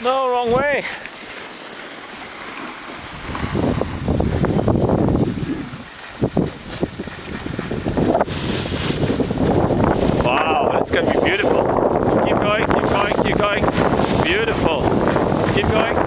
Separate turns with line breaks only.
No, wrong way. Wow, it's going to be beautiful. Keep going, keep going, keep going. Beautiful. Keep going.